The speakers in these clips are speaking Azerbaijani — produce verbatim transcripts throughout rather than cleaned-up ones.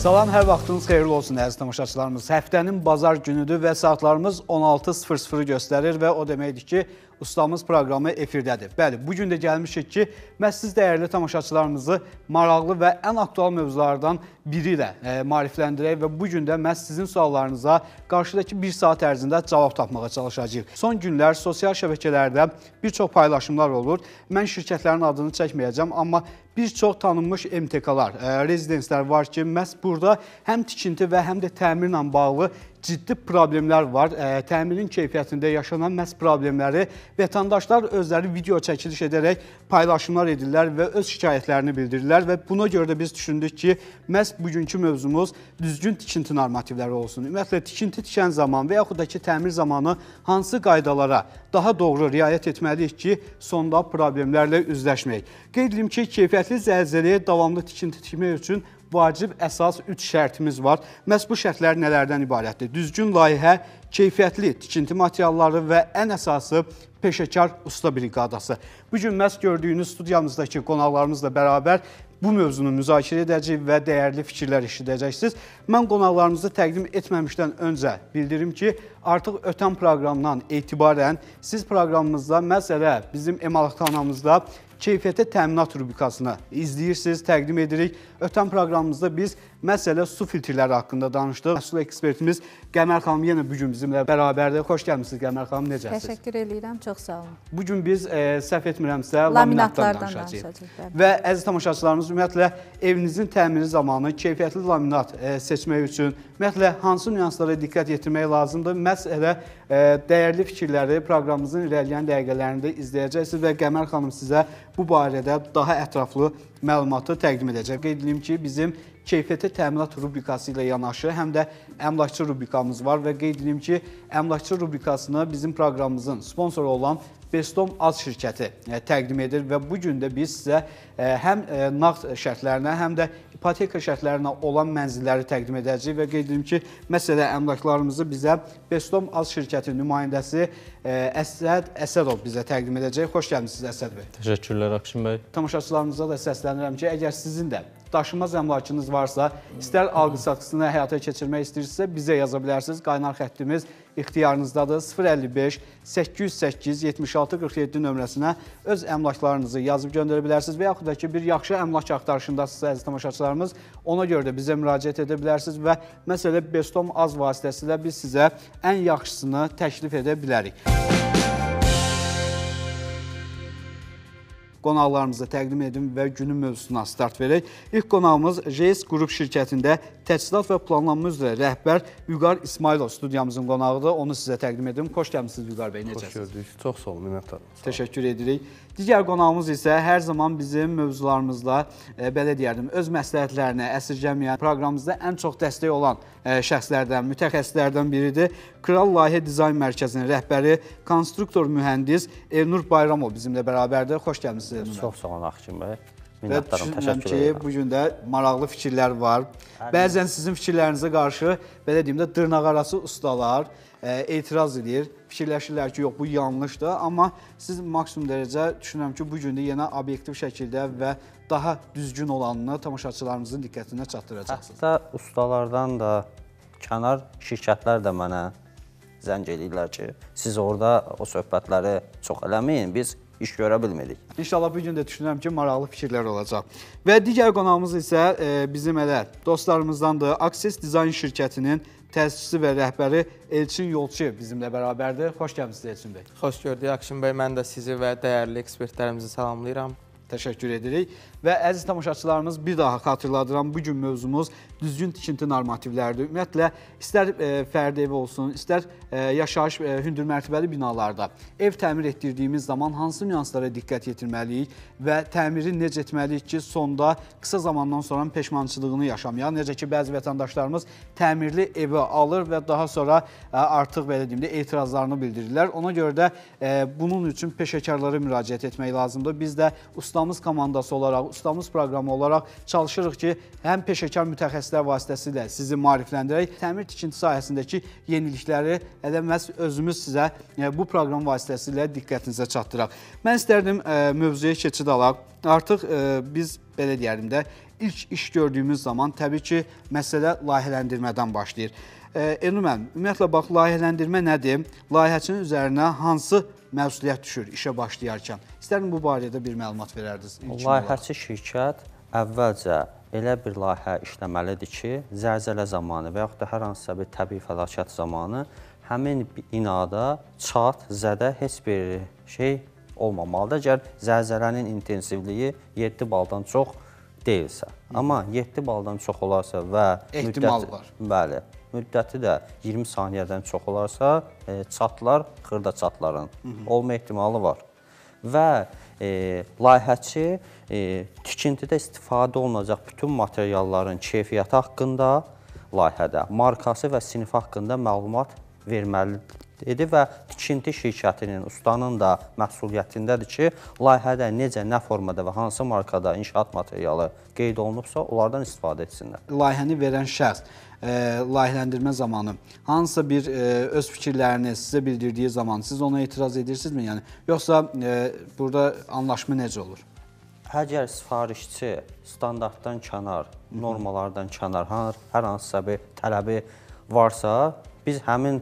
Salam, hər vaxtınız xeyirli olsun əziz tamaşaçılarımız. Həftənin bazar günüdür və saatlarımız on altı sıfır sıfırı göstərir və o deməkdir ki, ustamız proqramı efirdədir. Bəli, bugün də gəlmişik ki, məhz siz dəyərli tamaşaçılarımızı maraqlı və ən aktual mövzulardan biri ilə e, marifləndirək və bugün də məhz sizin suallarınıza qarşıdakı bir saat ərzində cavab tapmağa çalışacağıq. Son günlər sosial şəbəkələrdə bir çox paylaşımlar olur. Mən şirkətlərin adını çəkməyəcəm, amma bir çox tanınmış M T K'lar, e, rezidenslər var ki, məhz burada həm tikinti və həm də təmirlə bağlı ciddi problemlər var. E, təmirin keyfiyyətində yaşanan məhz problemləri vətəndaşlar özləri video çəkiliş edərək paylaşımlar edirlər və öz şikayətlərini bildirirlər və buna görə də biz düşündük ki, məhz bugünkü mövzumuz düzgün tikinti normativləri olsun. Ümumiyyətlə, tikinti tikən zaman və yaxud da ki, təmir zamanı hansı qaydalara daha doğru riayət etməliyik ki, sonda problemlərlə üzləşməyik. Qeyd edim ki, keyfiyyətli zəlzələyə davamlı tikinti tikmək üçün vacib əsas üç şərtimiz var. Məhz bu şərtlər nələrdən ibarətdir? Düzgün layihə, keyfiyyətli tikinti materialları və ən əsası peşəkar usta briqadası. Bugün məhz gördüyünüz studiyamızdakı qonaqlarımızla bərabər bu mövzunu müzakirə edəcəyik və dəyərli fikirlər eşidəcəksiniz. Mən qonaqlarımızı təqdim etməmişdən öncə bildirim ki, artıq ötən proqramdan etibarən siz proqramımızda məsələ bizim emalatxanamızda keyfiyyətə təminat rubrikasını izləyirsiniz, təqdim edirik. Ötən proqramımızda biz məsələ su filtrləri haqqında danışdıq. Məhsul ekspertimiz Qəmər xanım yenə bugün bizimlə bərabərdir. Xoş gəlmişsiniz Qəmər xanım, necəsiniz? Təşəkkür edirəm, çox sağ olun. Bugün biz e, səhv etmirəmsə laminatdan danışacağıq. Və əziz tamaşaçılarımız, ümumiyyətlə evinizin təmiri zamanı keyfiyyətli laminat e, seçmək üçün ümumiyyətlə hansı nüanslara diqqət yetirmək lazımdır? Məsələ e, dəyərli fikirləri proqramımızın irəliləyən dəqiqələrində izləyəcəksiniz və Qəmər xanım sizə bu barədə daha ətraflı məlumatı təqdim edəcək. Qeyd edim ki, bizim keyfiyyətə təminat rubrikası ilə yanaşı həm də əmlakçı rubrikamız var və qeyd edim ki, əmlakçı rubrikasını bizim proqramımızın sponsoru olan Bestom Az şirkəti təqdim edir və bugün də biz sizə həm nağd şərtlərinə, həm də ipoteka şərtlərinə olan mənzilləri təqdim edəcəyik və qeyd edim ki, məsələ əmlaklarımızı bizə Bestom Az şirkəti nümayəndəsi Əsəd Əsədov bizə təqdim edəcək. Xoş gəlmişsiniz Əsəd bəy. Təşəkkürlər Akşin bəy. Tamaşaçılarımıza da səslənirəm ki, əgər sizin də daşınmaz əmlakınız varsa, istər alqı-satqısını həyata keçirmək istəyirsinizsə, bizə yaza bilərsiniz. Qaynar xəttimiz ixtiyarınızdadır. sıfır əlli beş səkkiz yüz səkkiz yetmiş altı qırx yeddi nömrəsinə öz əmlaklarınızı yazıb göndərə bilərsiniz və yaxud da ki, bir yaxşı əmlak axtarışındasınızsa, əziz tamaşaçılarımız, ona görə də bizə müraciət edə bilərsiniz və məsələ Bestom Az vasitəsilə biz sizə ən yaxşısını təklif edə bilərik. Qonaqlarımızı təqdim edim və günün mövzusuna start verək. İlk qonağımız J S Qrup şirkətində təchizat və planlanma üzrə rəhbər Vüqar İsmailov studiyamızın qonağıdır. Onu sizə təqdim edim. Xoş gəlmişsiniz Vüqar bəy, necəsiniz? Xoş gördük. Çox sağ olun, minnətdarım. Təşəkkür edirik. Digər qonağımız isə hər zaman bizim mövzularımızda, e, belə deyərdim, öz məsləhətlərini əsirgəməyən, proqramımızda ən çox dəstək olan e, şəxslərdən, mütəxəssislərdən biridir. Kral Layihə Dizayn Mərkəzinin rəhbəri, konstruktor mühəndis Elnur Bayramov bizimlə bərabərdir. Xoş gəlmişsiniz Elnur bəy. Çox sağ olun Akşin bəy. Və düşünürəm ki, bugün də maraqlı fikirlər var. Bəzən sizin fikirlərinizə qarşı, belə deyim də, dırnaqarası ustalar e, etiraz edir. Fikirləşirlər ki, yox, bu yanlışdır. Amma siz maksimum dərəcə düşünürəm ki, bugün də yenə obyektiv şəkildə və daha düzgün olanını tamaşaçılarımızın diqqətinə çatdıracaqsınız. Hətta ustalardan da, kənar şirkətlər də mənə zəng edirlər ki, siz orada o söhbətləri çox eləməyin, biz iş görə bilmirik. İnşallah bugün də düşünürəm ki, maraqlı fikirlər olacaq. Və digər qonağımız isə e, bizim elə dostlarımızdandır. Akses Dizayn şirkətinin təsisçisi və rəhbəri Elçin Yolçu bizimlə bərabərdir. Xoş gəlmişsiniz Elçin bəy. Xoş gördük Akşin bəy. Mən də sizi və dəyərli ekspertlərimizi salamlayıram. Təşəkkür edirik. Və əziz tamaşaçılarımız, bir daha xatırladıram, bugün mövzumuz düzgün tikinti normativləridir. Ümumiyyətlə, istər e, fərdi evi olsun, istər e, yaşayış e, hündür mərtəbəli binalarda ev təmir etdirdiyimiz zaman hansı nüanslara diqqət yetirməliyik və təmiri necə etməliyik ki, sonda qısa zamandan sonra peşmançılığını yaşamayaq. Necə ki, bəzi vətəndaşlarımız təmirli evi alır və daha sonra e, artıq belə deyim də etirazlarını bildirirlər. Ona görə də e, bunun üçün peşəkarlara müraciət etmək lazımdır. Biz də ustamız komandası olaraq, ustamız proqramı olaraq çalışırıq ki, həm peşəkar mütəxəssislər vasitəsilə sizi maarifləndirək, təmir tikinti sahəsindəki yenilikləri elə məhz özümüz sizə e, bu proqram vasitəsilə diqqətinizə çatdıraq. Mən istərdim e, mövzuya keçid alaq. Artıq e, biz belə deyərim də ilk iş gördüyümüz zaman təbii ki, məsələ layihələndirmədən başlayır. Elnur müəllim, ümumiyyətlə bax, layihələndirmə nədir? Layihəçinin üzərinə hansı məsuliyyət düşür işə başlayarkən? İstərdim bu barədə bir məlumat verərdiniz. Layihəçi şirkət əvvəlcə elə bir layihə işləməlidir ki, zəlzələ zamanı və yaxud da hər hansısa bir təbii fəlakət zamanı həmin binada çat, zədə heç bir şey olmamalıdır. Əgər zəlzələnin intensivliyi yeddi baldan çox deyilsə. Amma yeddi baldan çox olarsa və ehtimal var. Bəli, müddəti də iyirmi saniyədən çox olarsa, e, çatlar xırda çatların Hı -hı. olma ehtimalı var. Və e, layihəçi e, tikintidə istifadə olunacaq bütün materialların keyfiyyəti haqqında layihədə, markası və sinifi haqqında məlumat verməlidir və tikinti şirkətinin, ustanın da məsuliyyətindədir ki, layihədə necə, nə formada və hansı markada inşaat materialı qeyd olunubsa, onlardan istifadə etsinlər. Layihəni verən şəxs e, layihələndirmə zamanı hansısa bir e, öz fikirlərini sizə bildirdiyi zaman siz ona etiraz edirsinizmi? Yəni, yoxsa e, burada anlaşma necə olur? Əgər sifarişçi standartdan kənar, normalardan kənar, hər hansısa bir tələbi varsa, biz həmin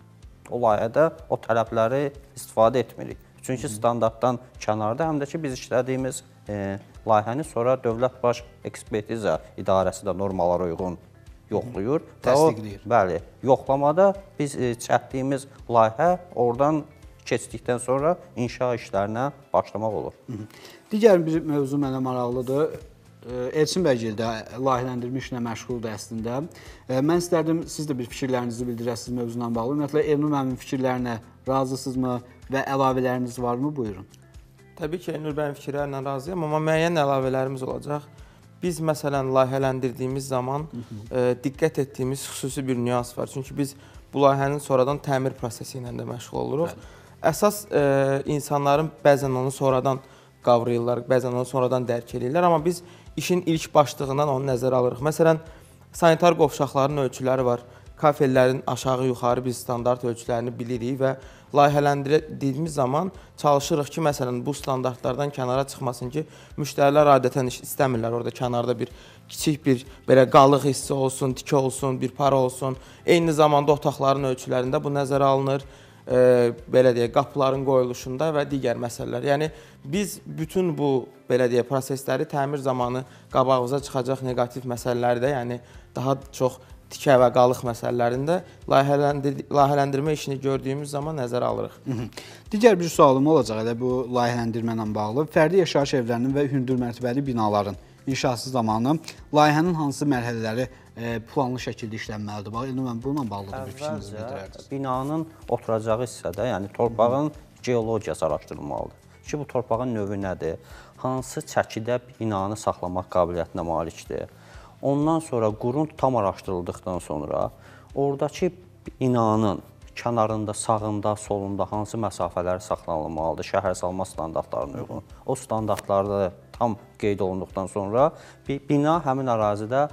o layihədə o tələbləri istifadə etmirik. Çünki standartdan kənarda, həm də ki, biz işlədiyimiz e, layihəni sonra Dövlət Baş Ekspertiza İdarəsi də normalara uyğun yoxlayır. Təsdiqləyir. Bəli, yoxlamada biz e, çəkdiyimiz layihə oradan keçdikdən sonra inşa işlərinə başlamaq olur. Hı -hı. Digər bir mövzu mənə maraqlıdır. Elçin bəygil də layihələndirmə işlə məşğuldur əslində. Mən istərdim, siz də bir fikirlərinizi bildirəsiniz mövzuyla bağlı. Ümumiyyətlə, Elnur müəllimin fikirlərinə razısınızmı və əlavələriniz varmı? Buyurun. Təbii ki, Elnur bəyin fikirlərlə razıyam, amma müəyyən əlavələrimiz olacaq. Biz, məsələn, layihələndirdiyimiz zaman Hı -hı. e, diqqət etdiyimiz xüsusi bir nüans var. Çünki biz bu layihənin sonradan təmir prosesi ilə də məşğul oluruq. Bəli. Əsas e, insanların bəzən onu sonradan qavrayırlar, bəzən onu sonradan dərk edirlər, amma biz işin ilk başlığından onu nəzərə alırıq. Məsələn, sanitar qovşaqların ölçüləri var. Kafellərin aşağı-yuxarı biz standart ölçülərini bilirik və layihələndirdiyimiz zaman çalışırıq ki, məsələn, bu standartlardan kənara çıxmasın ki, müştərilər adətən istəmirlər orada kənarda bir kiçik bir belə qalıq hissi olsun, tikə olsun, bir para olsun. Eyni zamanda otaqların ölçülərində bu nəzərə alınır. E, belə deyək, qapıların qoyuluşunda və digər məsələlər. Yəni, biz bütün bu, belə deyək, prosesləri təmir zamanı qabağımıza çıxacaq negativ məsələləri də, yəni daha çox tikə və qalıq məsələlərində layihələndir layihələndirmə işini gördüyümüz zaman nəzərə alırıq. Hı -hı. Digər bir sualım olacaq elə bu layihələndirmə ilə bağlı. Fərdi yaşayış evlərinin və hündür mərtəbəli binaların inşası zamanı layihənin hansı mərhələləri e, planlı şəkildə işlənməlidir? Bax, Elnur müəllim, bununla bağlı da bir fikrinizi bildirərdiniz. Binanın oturacağı hissədə, yəni torpağın geologiyası araşdırılmalıdır. Ki, bu torpağın növü nədir? Hansı çəkidə binanı saxlamaq qabiliyyətinə malikdir? Ondan sonra qurunt tam araşdırıldıqdan sonra oradakı binanın kənarında, sağında, solunda hansı məsafələri saxlanılmalıdır şəhərsalma standartlarına uyğun. O standartlarda tam qeyd olunduqdan sonra bir bina həmin ərazidə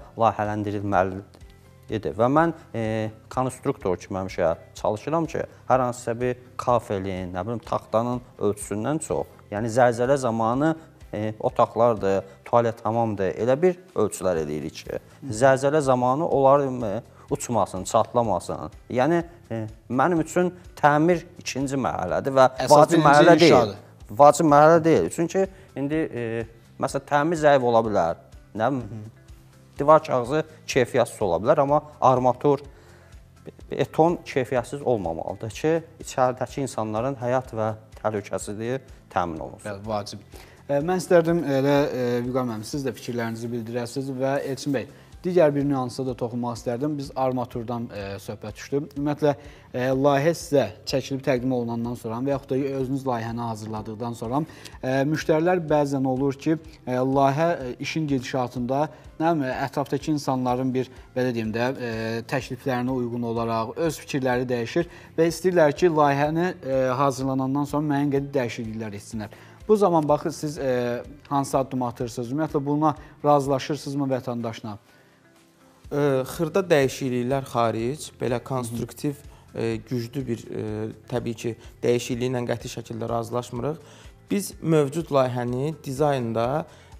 layihələndirilməlidir. Və mən e, konstruktor kimi həmişə çalışıram ki, hər hansısa bir kafelin, nə bilim, taxtanın ölçüsündən çox, yəni zəlzələ zamanı e, otaqlardır, tualet hamamdır, elə bir ölçülər edirik ki, zəlzələ zamanı onlar uçmasın, çatlamasın. Yəni, e, mənim üçün təmir ikinci mərhələdir və vacib mərhələ deyil. Vacib mərhələ deyil. Çünki indi, e, məsələn, təmir zəif ola bilər, nə bilim, divar kağızı keyfiyyətsiz ola bilər, amma armatur, beton keyfiyyətsiz olmamalıdır ki, içəridəki insanların həyat və təhlükəsizliyi təmin olunsun. Bəli, vacib. E, mən istərdim, elə Vüqar müəllim, siz də fikirlərinizi bildirəsiniz və Elçin bəy, digər bir nüansa da toxunmaq istərdim. Biz armaturdan e, söhbət düşdü. Ümumiyyətlə, e, layihə sizə çəkilib təqdim olunandan sonra və yaxud da özünüz layihəni hazırladıqdan sonra e, müştərilər bəzən olur ki, e, layihə e, işin gedişatında nə bilim, ətrafdakı insanların bir, belə deyim də, e, təkliflərinə uyğun olaraq öz fikirləri dəyişir və istəyirlər ki, layihəni e, hazırlanandan sonra müəyyən qədər dəyişikliklər etsinlər. Bu zaman baxın, siz e, hansı addım atırsınız? Ümumiyyətlə, buna razılaşırsınızmı vətəndaşla? Xırda dəyişikliklər xaric, belə konstruktiv, e, güclü bir, e, təbii ki, dəyişikliyi ilə qəti şəkildə razılaşmırıq. Biz mövcud layihəni dizaynda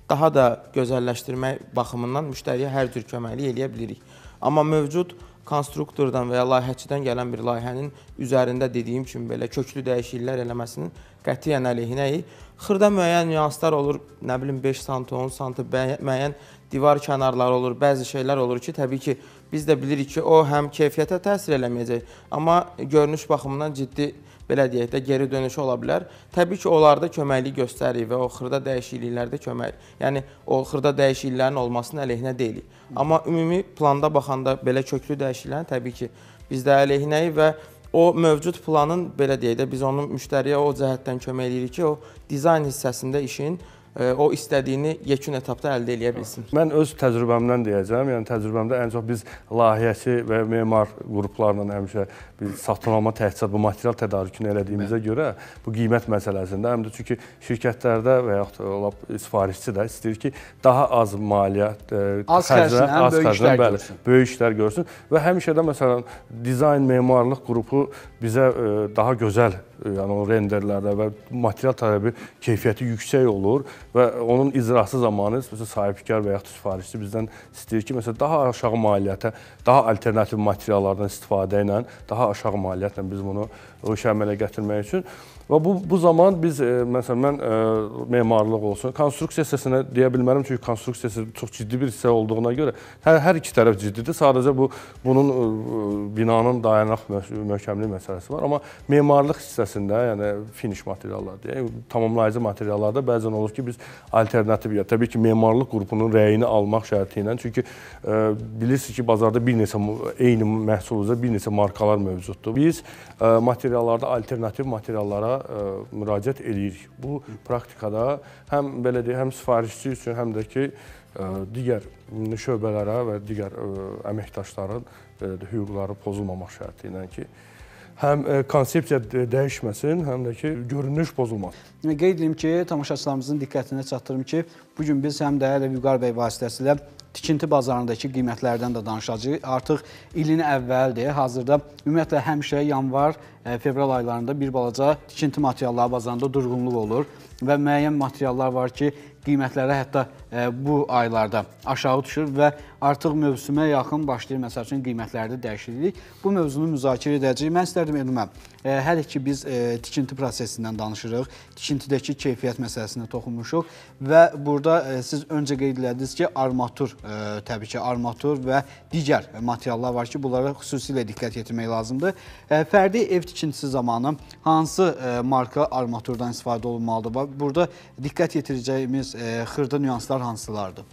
daha da gözəlləşdirmək baxımından müştəriyə hər cür köməklik eləyə bilirik. Amma mövcud konstruktordan və ya layihəçidən gələn bir layihənin üzərində dediyim kimi belə köklü dəyişikliklər eləməsinin qətiyyən əleyhinəyik. Xırda müəyyən nüanslar olur, nə bilim beş sant, on sant, müəyyən divar kənarları olur, bəzi şeylər olur ki, təbii ki, biz də bilirik ki, o həm keyfiyyətə təsir eləməyəcək, amma görünüş baxımından ciddi, belə deyək də, geri dönüşü ola bilər. Təbii ki, onlarda köməklik göstərir və o xırda dəyişikliklərdə kömək, yəni o xırda dəyişikliklərin olmasının əleyhinə deyilik. Amma ümumi planda baxanda belə köklü dəyişikliklərin təbii ki, biz də əleyhinəyik və o mövcud planın, belə deyək də, biz onun müştəriyə o cəhətdən kömək edirik ki, o dizayn hissəsində işin o istədiyini yekun etapda əldə eləyə bilsin. Mən öz təcrübəmdən deyəcəm, yəni təcrübəmdə ən çox biz layihəçi və memar qruplarla həmişə biz satın alma təhsilat, bu material tədarükünü elədiyimizə görə bu qiymət məsələsində, həm də çünki şirkətlərdə və yaxud da sifarişçi də istəyir ki, daha az maliyyə, az xərclə, böyük işlər görsün. Böyük işlər görsün və həmişə də məsələn dizayn memarlıq qrupu bizə daha gözəl, yəni o renderlərdə və material tələbi keyfiyyəti yüksək olur və onun icrası zamanı məsələn sahibkar və yaxud sifarişçi bizdən istəyir ki, məsələn daha aşağı maliyyətə, daha alternativ materiallardan istifadə ilə, daha aşağı maliyyətlə biz bunu o işə əmələ gətirmək üçün və bu bu zaman biz e, məsələn mən e, memarlıq olsun, konstruksiya hissəsinə deyə bilmərəm çünki konstruksiya hissəsi çox ciddi bir hissə olduğuna görə hər, hər iki tərəf ciddidir. Sadəcə bu bunun e, binanın dayanaq möhkəmliyi məsələsi var, amma memarlıq hissəsində, yəni finish materiallar deyək, tamamlayıcı materiallarda bəzən olur ki, biz alternativ ya təbii ki, memarlıq qrupunun rəyini almaq şərti ilə, çünki e, bilirsiniz ki, bazarda bir neçə eyni məhsul üzrə bir neçə markalar mövcuddur. Biz e, materiallarda alternativ materiallara ə, müraciət edirik. Bu praktikada həm belə deyək, həm sifarişçi üçün, həm də ki, ə, digər şöbələrə və digər ə, əməkdaşların belə də hüquqları pozulmamaq şərti ilə ki, həm ə, konsepsiya dəyişməsin, həm də ki, görünüş pozulmasın. Qeyd edim ki, tamaşaçılarımızın diqqətinə çatdırım ki, bugün biz həm də Əli Vüqar bəy vasitəsilə tikinti bazarındakı qiymətlərdən də danışacağıq. Artıq ilin əvvəldir. Hazırda ümumiyyətlə həmişə yanvar, fevral aylarında bir balaca tikinti materialları bazarında durğunluq olur və müəyyən materiallar var ki, qiymətləri hətta bu aylarda aşağı düşür və artıq mövsümə yaxın başlayır, məsəl üçün qiymətlərdə dəyişiklik. Bu mövzunu müzakirə edəcəyik. Mən istərdim Elmə, hələ ki biz tikinti prosesindən danışırıq, tikintidəki keyfiyyət məsələsinə toxunmuşuq və burada siz öncə qeyd elədiniz ki, armatur, təbii ki, armatur və digər materiallar var ki, bunlara xüsusilə diqqət yetirmək lazımdır. Fərdi ev tikintisi zamanı hansı marka armaturdan istifadə olunmalıdır? Burada diqqət yetirəcəyimiz xırda nüanslar hansılardır?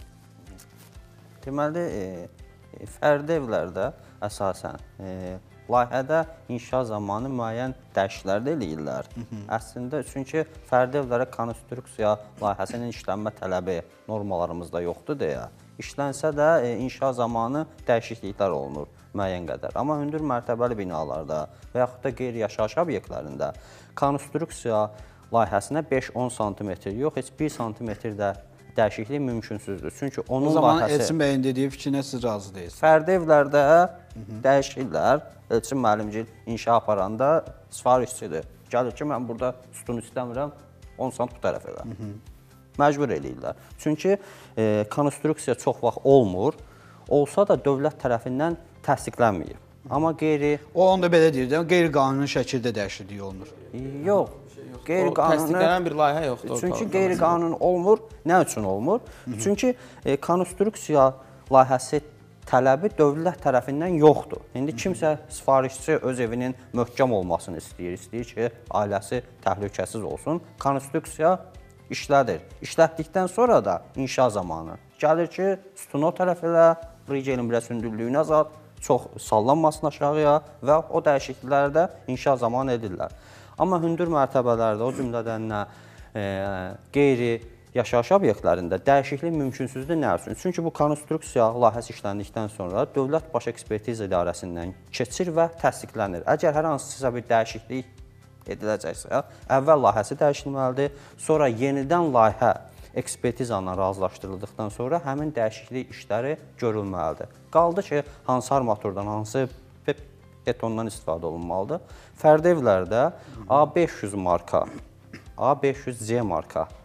Deməli, e, fərdi evlərdə əsasən e, layihədə inşa zamanı müəyyən dəyişikliklər də eləyirlər. Əslində, çünki fərdi evlərə konstruksiya layihəsinin işlənmə tələbi normalarımızda yoxdur deyə, işlənsə də e, inşa zamanı dəyişikliklər olunur müəyyən qədər. Amma hündür mərtəbəli binalarda və yaxud da qeyri-yaşayış obyektlərində konstruksiya layihəsinə beş on santimetr yox, heç bir santimetr də dəyişiklik mümkünsüzdür. Çünki onun o zaman layihəsi... Elçin bəyin dediyi fikrinə siz razı deyilsiniz. Fərdi evlərdə dəyişikliklər, Elçin müəllimcil inşa aparanda sifarişçidir. Gəlir ki, mən burada sütunu istəmirəm, on sant bu tərəf elə. Məcbur eləyirlər. Çünki e, konstruksiya çox vaxt olmur, olsa da dövlət tərəfindən təsdiqlənməyib. Amma qeyri... O, onu da belə deyir, qeyri-qanuni şəkildə dəyişiklik olunur. Yox. Təsdiqlənən bir layihə yoxdur. Çünki qeyri-qanuni olmur. Nə üçün olmur? Çünki e, konstruksiya layihəsi tələbi dövlət tərəfindən yoxdur. İndi kimsə sifarişçi öz evinin möhkəm olmasını istəyir, istəyir ki, ailəsi təhlükəsiz olsun. Konstruksiya işlədir. İşlətdikdən sonra da inşa zamanı gəlir ki, sütunu o tərəf elə, rigelin biraz hündürlüyünü azalt, çox sallanmasın aşağıya və o dəyişiklikləri də inşa zamanı edirlər. Amma hündür mərtəbələrdə, o cümlədən nə e, qeyri-yaşayış obyektlərində dəyişiklik mümkünsüzdür. Nə üçün? Çünki bu konstruksiya layihəsi işləndikdən sonra Dövlət Baş Ekspertiza İdarəsindən keçir və təsdiqlənir. Əgər hər hansısa bir dəyişiklik ediləcəksə, əvvəl layihəsi dəyişilməlidir, sonra yenidən layihə ekspertizanla razılaşdırıldıqdan sonra həmin dəyişiklik işləri görülməlidir. Qaldı ki, hansı armaturdan, hansı betondan istifadə olunmalıdır. Fərdi evlərdə A beş yüz marka, A beş yüz C marka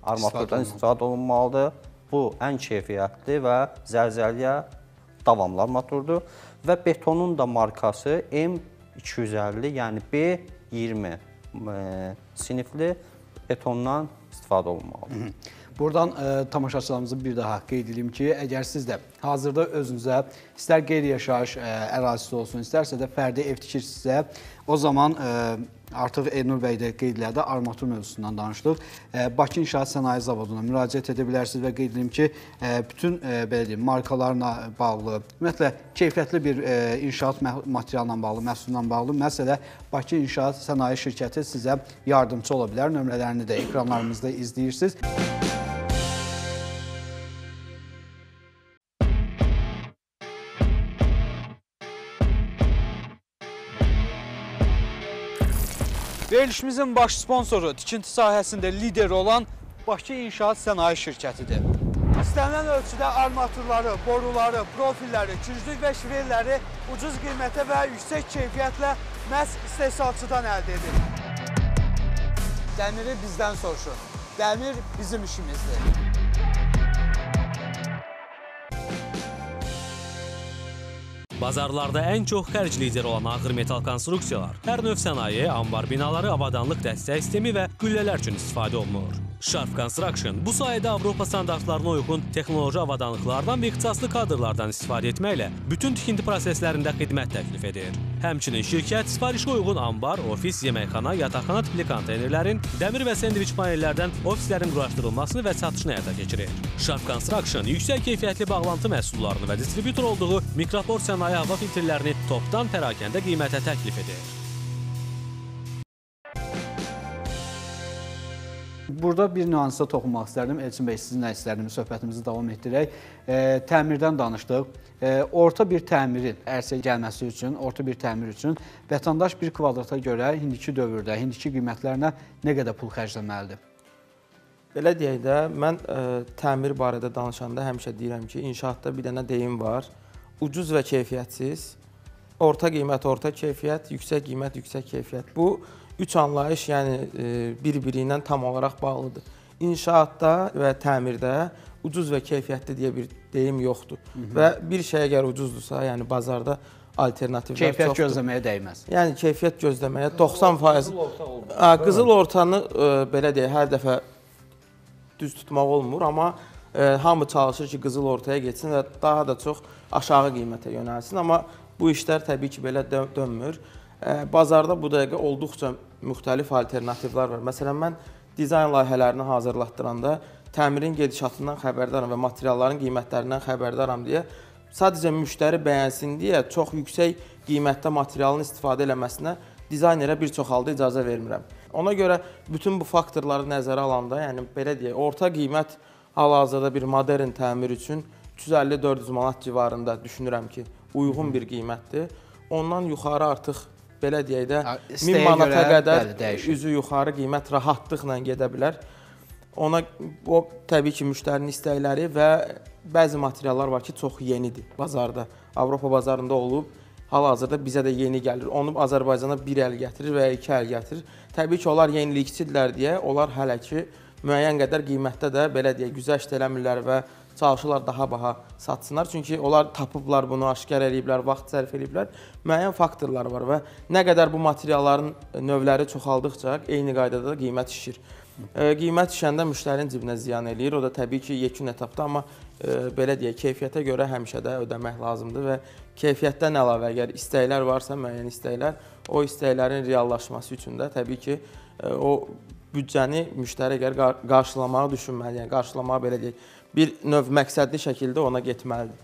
armaturdan istifadə olunmalıdır. Bu ən keyfiyyətli və zəlzələyə davamlı armaturdur və betonun da markası M iki yüz əlli, yəni B iyirmi sinifli betondan istifadə olunmalıdır. Buradan e, tamaşaçılarımızı bir daha qeyd edeyim ki, əgər siz də hazırda özünüzə istər qeyri-yaşayış e, ərazisi olsun, istərsə də fərdi ev tikirsinizsə, o zaman e, artıq Elnur bəy də qeyd elədi, armatur mövzusundan danışdıq. E, Bakı İnşaat Sənaye Zavoduna müraciət edə bilərsiniz və qeyd edeyim ki, e, bütün e, belə deyim, markalarla bağlı, ümumiyyətlə keyfiyyətli bir e, inşaat materialına bağlı, məhsulundan bağlı məsələ Bakı İnşaat Sənaye Şirkəti sizə yardımcı ola bilər. Nömrələrini də ekranlarımızda izləyirsiniz. Verilişimizin baş sponsoru tikinti sahəsində lider olan Bakı İnşaat Sənaye Şirkətidir. İstənilən ölçüdə armaturları, boruları, profilləri, künclük və şivelləri ucuz qiymətə və yüksək keyfiyyətlə məhz istehsalçıdan əldə edir. Dəmiri bizdən soruşun. Dəmir bizim işimizdir. Bazarlarda ən çox xərc lideri olan ağır metal konstruksiyalar, hər növ sənaye, anbar binaları, avadanlıq dəstək sistemi və qüllələr üçün istifadə olunur. Sharp Construction bu sayədə Avropa standartlarına uyğun texnoloji avadanlıqlardan və ixtisaslı kadrlardan istifadə etməklə bütün tikinti proseslərində xidmət təklif edir. Həmçinin şirkət sifarişə uyğun anbar, ofis, yeməkxana, yataqxana tipli konteynerlərin, dəmir və sendviç panellərdən ofislərin quraşdırılmasını və satışını həyata keçirir. Sharp Construction yüksək keyfiyyətli bağlantı məhsullarını və distributor olduğu mikroport sənaye hava filtrlərini topdan pərakəndə qiymətə təklif edir. Burada bir nüansa toxunmaq istərdim. Elçin bəy, sizinlə istərdim söhbətimizi davam etdirək. E, təmirdən danışdıq. E, orta bir təmirin ərsəyə gəlməsi üçün, orta bir təmir üçün vətəndaş bir kvadrata görə indiki dövrdə, indiki qiymətlərinə nə qədər pul xərcləməlidir? Belə deyək də, mən ə, təmir barədə danışanda həmişə deyirəm ki, inşaatda bir dənə deyim var. Ucuz və keyfiyyətsiz, orta qiymət, orta keyfiyyət, yüksək qiymət, yüksək keyfiyyət. Bu üç anlayış yəni bir-biri ilə tam olaraq bağlıdır. İnşaatda və təmirdə ucuz və keyfiyyətli deyə bir deyim yoxdur. Hı -hı. Və bir şey əgər ucuzdursa, yəni bazarda alternativlər keyfiyyət çoxdur. Keyfiyyət gözləməyə dəyməz. Yəni keyfiyyət gözləməyə doxsan faiz. Qızıl orta olmur. Qızıl ortanı ə, belə deyək, hər dəfə düz tutmaq olmur, amma ə, hamı çalışır ki, qızıl ortaya geçsin və daha da çox aşağı qiymətə yönəlsin. Amma bu işlər təbii ki, belə dö dönmür. Bazarda bu dəqiqə olduqca müxtəlif alternativlər var. Məsələn, mən dizayn layihələrini hazırlatdıranda təmirin gedişatından xəbərdaram və materialların qiymətlərindən xəbərdaram deyə sadəcə müştəri bəyənsin deyə çox yüksək qiymətdə materialın istifadə eləməsinə dizaynerə bir çox halda icazə vermirəm. Ona görə bütün bu faktorları nəzərə alanda, yəni belə deyək, orta qiymət hal-hazırda bir modern təmir üçün üç yüz əlli dörd yüz manat civarında düşünürəm ki, uyğun bir qiymətdir. Ondan yuxarı artıq belə deyək də min manata qədər üzü yuxarı qiymət rahatlıqla gedə bilər. Ona o təbii ki, müştərinin istəkləri və bəzi materiallar var ki, çox yenidir bazarda. Avropa bazarında olub, hal-hazırda bizə də yeni gəlir. Onu Azərbaycana bir əl gətirir və ya iki əl gətirir. Təbii ki, onlar yenilikçidirlər deyə, onlar hələ ki, müəyyən qədər qiymətdə də belə deyək, güzəşt eləmirlər və çalışırlar daha baha satsınlar. Çünki onlar tapıblar bunu, aşkar eləyiblər, vaxt sərf eləyiblər. Müəyyən faktorlar var və nə qədər bu materialların növləri çoxaldıqca eyni qaydada da qiymət şişir. E, qiymət şişəndə müştərinin cibinə ziyan eləyir. O da təbii ki, yekun etapda, amma e, belə deyək, keyfiyyətə görə həmişə də ödəmək lazımdır və keyfiyyətdən əlavə əgər istəklər varsa, müəyyən istəklər, o istəklərin reallaşması üçün də təbii ki, e, o büdcəni müştəri əgər qarşılamağı düşünməli, yəni qarşılamağı belə deyək, bir növ məqsədli şəkildə ona getməlidir.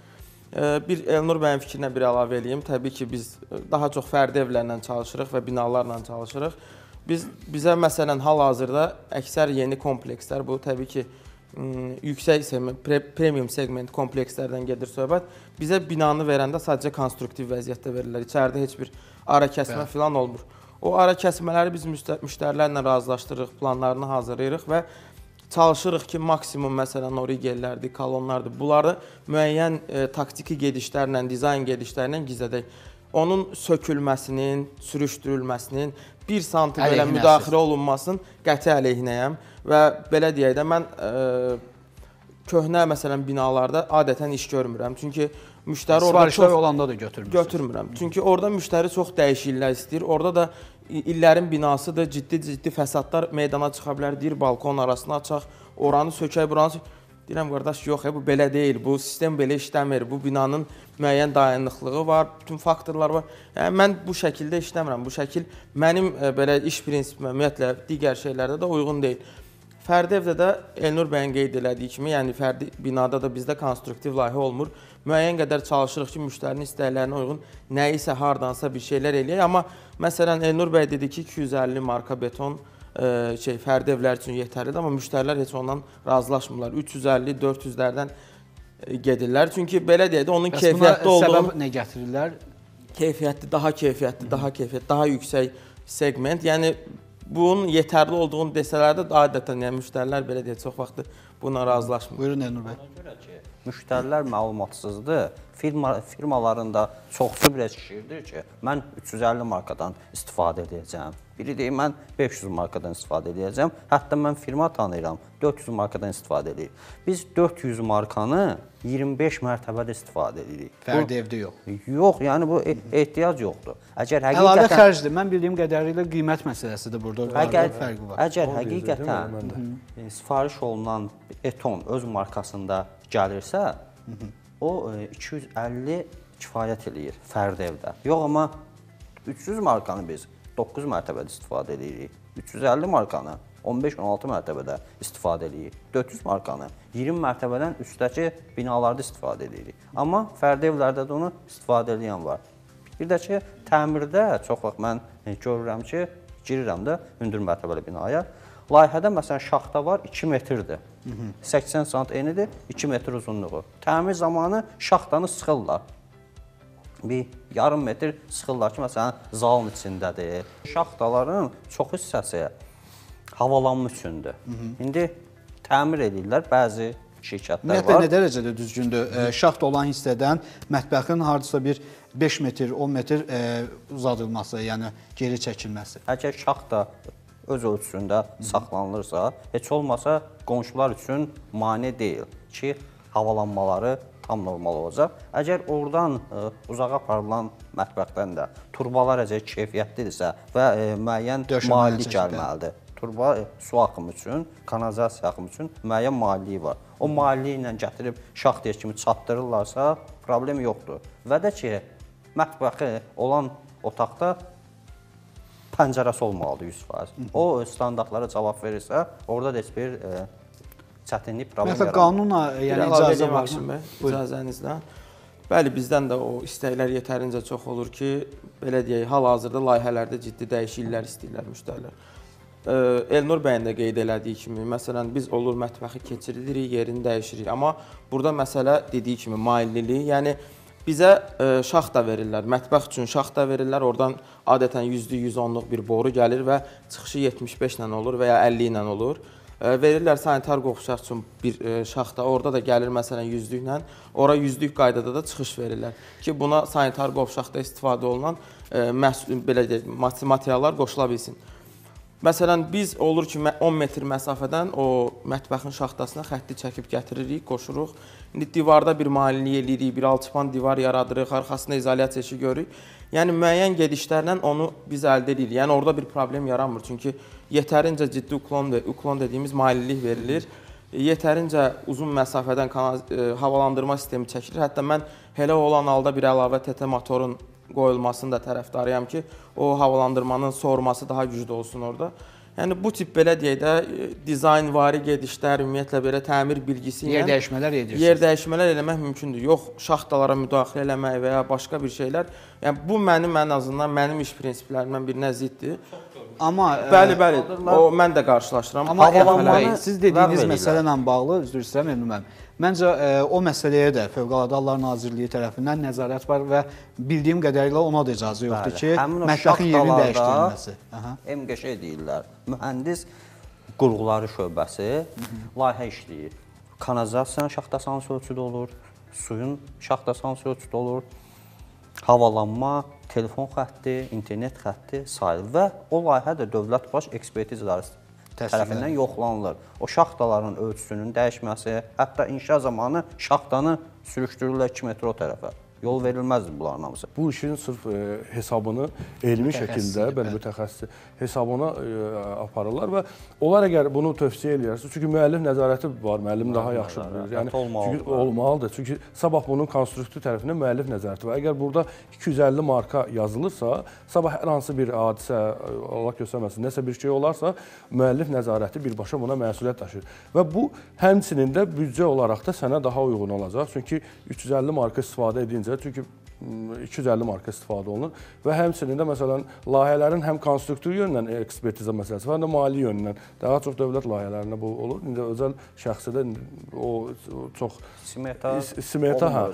Bir Elnur bəyin fikrinə bir əlavə eləyim. Təbii ki, biz daha çox fərdi evlərlə çalışırıq və binalarla çalışırıq. Biz, bizə məsələn, hal-hazırda əksər yeni komplekslər, bu təbii ki, yüksək segment, pre premium segment komplekslərdən gedir söhbət. Bizə binanı verəndə sadəcə konstruktiv vəziyyətdə verirlər. İçəridə heç bir ara kəsmə filan olmur. O ara kəsmələri biz müştərilərlə razılaşdırırıq, planlarını hazırlayırıq və çalışırıq ki, maksimum məsələn origellərdir, kolonlardır. Bunları müəyyən e, taktiki gedişlərlə, dizayn gedişlərlə gizlədək. onun sökülməsinin, sürüşdürülməsinin bir santim belə Əleyhinəsiz. müdaxilə olunmasının qəti əleyhinəyəm və belə deyək də mən ə, köhnə məsələn binalarda adətən iş görmürəm. Çünki müştəri orada Sifarişlər çox olanda da götürmürsünüz. götürmürəm. Çünki orada müştəri çox dəyişikliklər istəyir. Orada da illərin binasıdır, ciddi-ciddi fəsadlar meydana çıxa bilər. Deyir balkon arasını açaq, oranı sökək, buranı sökək. Deyirəm qardaş, yox, bu belə deyil. Bu sistem belə işləmir. Bu binanın müəyyən dayanıqlığı var, bütün faktorlar var. Yəni mən bu şəkildə işləmirəm. Bu şəkil mənim ə, belə iş prinsipimə, ümumiyyətlə digər şeylərdə də uyğun deyil. Fərdi evdə də Elnur bəyin qeyd elədiyi kimi, yəni fərdi binada da bizdə konstruktiv layihə olmur. Müəyyən qədər çalışırıq ki, müştərinin istəklərinə uyğun nəyisə, hardansa bir şeylər eləyək. Amma məsələn Elnur bəy dedi ki, iki yüz əlli marka beton ə, şey fərdi evlər üçün yetərlidir, amma müştərilər heç ondan razılaşmırlar. üç yüz əlli dörd yüzlərdən gedirlər. Çünki belə deyək də onun Bəs keyfiyyətli buna olduğu səbəb nə gətirirlər? keyfiyyətli, daha keyfiyyətli, daha keyfiyyətli, daha yüksək segment. Yəni bunun yetərli olduğunu desələr də adətən yəni müştərilər belə deyək çox vaxt buna razılaşmır. Buyurun Elnur bəy. Ona görə ki, müştərilər məlumatsızdır. Firma firmaların da çoxsu biraz şişirdir ki, mən üç yüz əlli markadan istifadə edəcəm. Biri deyir mən beş yüz markadan istifadə edəcəm. Hətta mən firma tanıyıram, dörd yüz markadan istifadə edirik. Biz dörd yüz markanı iyirmi beş mərtəbədə istifadə edirik. Fərdi evdə yox. Yox, yəni bu ehtiyac yoxdur. Əgər Əlavə həqiqətən xərcdir. Mən bildiyim qədərilə qiymət məsələsidir burada. Əgər, Fərqi var. əgər həqiqətən e, sifariş olunan beton öz markasında gəlirsə, o e, iki yüz əlli kifayət eləyir fərdi evdə. Yox, amma üç yüz markanı biz doqquz mərtəbədə istifadə edirik. üç yüz əlli markanı on beş on altı mərtəbədə istifadə edirik. dörd yüz markanı iyirmi mərtəbədən üstdəki binalarda istifadə edirik. Amma fərdi evlərdə də onu istifadə edən var. Bir də ki, təmirdə çox vaxt mən görürəm ki, girirəm də hündür mərtəbəli binaya. Layihədə məsələn şaxta var iki metrdir. səksən sant enidir, iki metr uzunluğu. Təmir zamanı şaxtanı sıxırlar. Bir yarım metr sıxırlar ki, məsələn zalın içindədir. Şaxtaların çox hissəsi havalanma üçündür. İndi təmir edirlər bəzi şirkətlər Ümumiyyətlə var. nə dərəcədə düzgündür? E, şaxt olan hissədən mətbəxin hardasa bir beş metr, on metr e, uzadılması, yəni geri çəkilməsi. Əgər şaxta öz ölçüsündə saxlanılırsa, heç olmasa qonşular üçün mane deyil ki, havalanmaları tam normal olacaq. Əgər oradan ə, uzağa aparılan mətbəxdən də turbalar əgər keyfiyyətlidirsə və ə, müəyyən Döşəmə maliyyə çəkildi. gəlməlidir. Turba ə, su axımı üçün, kanalizasiya axımı üçün müəyyən maliyyə var. O maliyyə ilə gətirib şaxtaya kimi çatdırırlarsa, problem yoxdur. Və də ki, mətbəxi olan otaqda pəncərəsi olmalıdır yüz faiz. O standartlara cavab verirsə, orada da heç bir ə, çətinlik, problem Ümumiyyətlə yaranmır. qanunla Bir yəni əlavə icazə edeyim var Akşin mı? bəy, icazənizlə. Bəli, bizdən də o istəklər yetərincə çox olur ki, belə deyək, hal-hazırda layihələrdə ciddi dəyişikliklər istəyirlər müştərilər. Ə, Elnur bəyin də qeyd elədiyi kimi, məsələn, biz olur mətbəxi keçiririk, yerini dəyişirik. Amma burada məsələ dediyi kimi maillilik, yəni bizə ə, şaxta verirlər, mətbəx üçün şaxta verirlər, oradan adətən yüzdə yüz onluq bir boru gəlir və çıxışı yetmiş beş ilə olur və ya əlli ilə olur. Ə, verirlər sanitar qovşaq üçün bir ə, şaxta, orada da gəlir məsələn yüzlüklə, ora yüzlük qaydada da çıxış verirlər ki, buna sanitar qovşaqda istifadə olunan ə, məhsul, belə deyək, materiallar qoşula bilsin. Məsələn, biz olur ki, on metr məsafədən o mətbəxin şaxtasına xətti çəkib gətiririk, qoşuruq. İndi divarda bir maillik eləyirik, bir alçıpan divar yaradırıq, arxasında izolyasiya işi görürük. Yəni, müəyyən gedişlərlə onu biz əldə edirik. Yəni, orada bir problem yaranmır. Çünki yetərincə ciddi uklon, uklon dediyimiz maillik verilir. Yetərincə uzun məsafədən kanal, e, havalandırma sistemi çəkilir. Hətta mən elə olan halda bir əlavə T T motorun qoyulmasını da tərəfdarıyam ki, o havalandırmanın soğurması daha güclü olsun orada. Yəni bu tip belə deyək də dizaynvari gedişlər, ümumiyyətlə belə təmir bilgisi ilə Yer dəyişmələr edirsiniz. Yer dəyişmələr eləmək mümkündür. Yox, şaxtalara müdaxilə eləmək və ya başqa bir şeylər. Yəni bu mənim ən azından mənim iş prinsiplərimdən birinə ziddir. Amma Bəli, bəli. O mən də qarşılaşıram. Amma Havalanmanı Elnur bəy, siz dediyiniz ləğv məsələ edirlər. ilə bağlı, üzr istəyirəm Elnur müəllim. Məncə ə, o məsələyə də Fövqəladə Hallar Nazirliyi tərəfindən nəzarət var və bildiyim qədərilə ona da icazə yoxdur Bəli, ki, həmin o mətbəxin yerinin şaxtalarda dəyişdirilməsi. Aha. M G Ş deyirlər. Mühəndis qurğuları şöbəsi layihə işləyir. Kanalizasiyanın şaxtası hansı ölçüdə olur, suyun şaxtası hansı ölçüdə olur. havalanma, telefon xətti, internet xətti sayılır və o layihə də dövlət baş ekspertizaları tərəfindən yoxlanılır. O şaxtaların ölçüsünün dəyişməsi, hətta inşa zamanı şaxtanı sürüşdürürlər iki metr o tərəfə. Yol verilməzdir bunların hamısı. Bu işin sırf e, hesabını elmi şəkildə, belə mütəxəssis hesabına e, aparırlar və onlar əgər bunu tövsiyə edirsə, çünki müəllif nəzarəti var, müəllim daha yaxşı bilir. Yəni olmalıdır. Çünki olmalıdır. Çünki sabah bunun konstruktiv tərəfindən müəllif nəzarəti var. Əgər burada iki yüz əlli marka yazılırsa, sabah hər hansı bir hadisə, Allah göstərməsin, nəsə bir şey olarsa, müəllif nəzarəti birbaşa buna məsuliyyət daşıyır. Və bu həmçinin də büdcə olaraq da sənə daha uyğun olacaq. Çünki üç yüz əlli marka istifadə edincə çünki iki yüz əlli marka istifadə olunur və həmçinin də məsələn layihələrin həm konstruktiv yöndən ekspertiza məsələsi var, həm də mali yöndən daha çox dövlət layihələrində bu olur. İndi özəl şəxsidə o çox smeta smeta hə.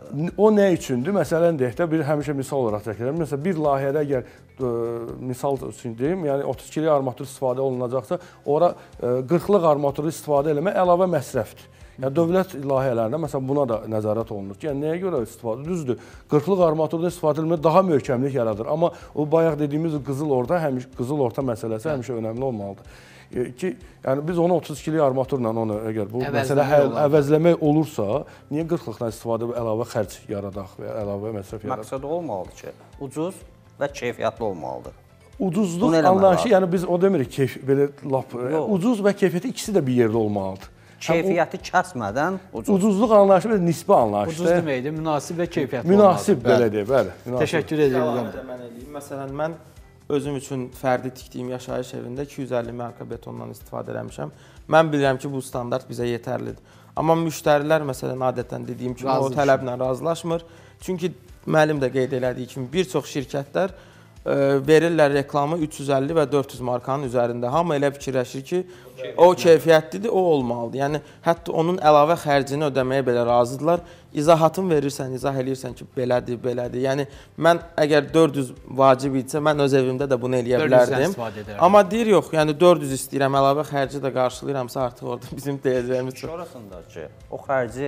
O nə üçündür? Məsələn deyək də bir həmişə misal olaraq çəkirəm. Məsələn bir layihədə əgər ə, misal üçün deyim, yəni otuz ikili armatur istifadə olunacaqsa, ora qırxlıq armaturu istifadə eləmək əlavə məsrəfdir. Yəni dövlət layihələrində məsələn buna da nəzarət olunur. Yəni nəyə görə istifadə? Düzdür. qırxlıq armaturdan istifadə etmək daha möhkəmlik yaradır. Amma o bayaq dediyimiz qızıl orta, həmişə qızıl orta məsələsi həmişə önəmli olmalıdır. E, ki, yəni biz onu otuz ikili armaturla onu əgər bu məsələ həll əvəzləmək olursa, niyə qırxlıqdan istifadə edib əlavə xərc yaradaq və əlavə məsrəf yaradaq? Məqsəd olmalıdır ki, ucuz və keyfiyyətli olmalıdır. Ucuzluq anlayışı, yəni biz o demirik keyf belə lap ucuz və keyfiyyəti ikisi də bir yerdə olmalıdır. Keyfiyyəti kəsmədən ucuz. Ucuzluq anlayışı bir nisbi anlayışdır. Ucuz deməkdir, münasib və keyfiyyətli münasib belə deyək, bəli. Təşəkkür edirəm. Mən eləyim. Məsələn, mən özüm üçün fərdi tikdiyim yaşayış evində iki yüz əlli marka betondan istifadə etmişəm. Mən bilirəm ki, bu standart bizə yetərlidir. Amma müştərilər məsələn adətən dediyim kimi o tələblə razılaşmır. Çünki müəllim də qeyd elədiyi kimi bir çox şirkətlər ə, verirlər reklamı üç yüz əlli və dörd yüz markanın üzərində. Hamı elə fikirləşir ki, o keyfiyyətlidir, o olmalıdır. Yəni hətta onun əlavə xərcini ödəməyə belə razıdırlar. İzahatını verirsən, izah eləyirsən ki, belədir, belədir. Yəni mən əgər dörd yüz vacib idisə, mən öz evimdə də bunu eləyə bilərdim. Amma deyir yox, yəni dörd yüz istəyirəm, əlavə xərci də qarşılayıramsa artıq orada bizim deyəcəyimiz çox. Sonrasında ki, o xərci